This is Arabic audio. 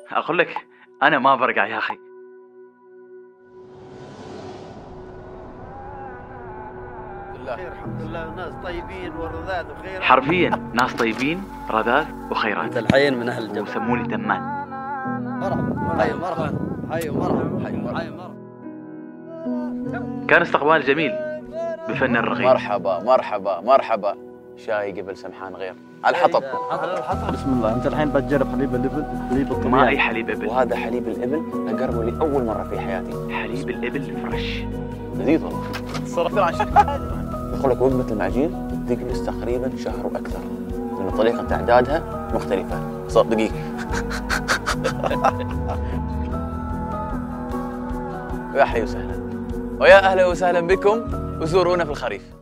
اقول لك انا ما برقع يا اخي. الحمد لله ناس طيبين ورذاذ وخيرات. حرفيا ناس طيبين رذاذ وخيرات. انت الحين من اهل الجبل. وسموني تمان. مرحبا حي مرحبا حي مرحبا حي مرحبا. كان استقبال جميل بفن الرغيف. مرحبا مرحبا مرحبا. شاي قبل سمحان غير على الحطب. بسم الله. انت الحين بتجرب حليب الابل، حليب الطبيعي. ما اي حليب ابل، وهذا حليب الابل اقربه لاول مره في حياتي. حليب الابل فريش لذيذ والله. صرفت عن شكل. يقول لك وجبه المعجين تجلس تقريبا شهر واكثر لان طريقه اعدادها مختلفه. صار دقيق. يا حي وسهلا ويا اهلا وسهلا بكم وزورونا في الخريف.